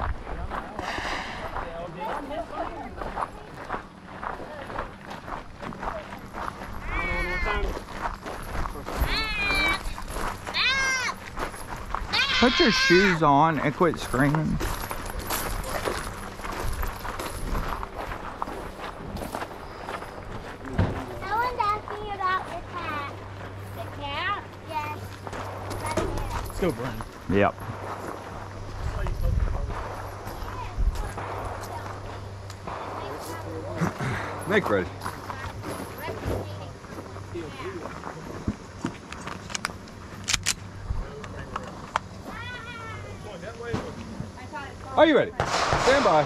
Put your shoes on and quit screaming. Someone's asking about the cat. The cat? Yes. Let's go, Brian. Yep. Make ready. Are you ready? Stand by.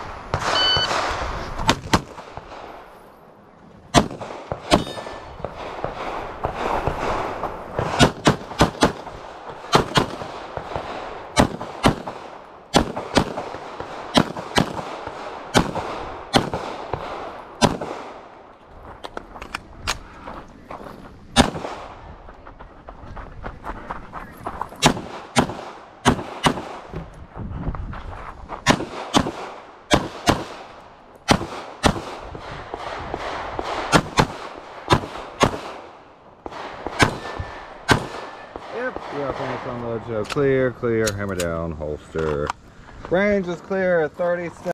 Yep, we are pants on load, Joe. Clear, clear, hammer down, holster. Range is clear at 30 steps.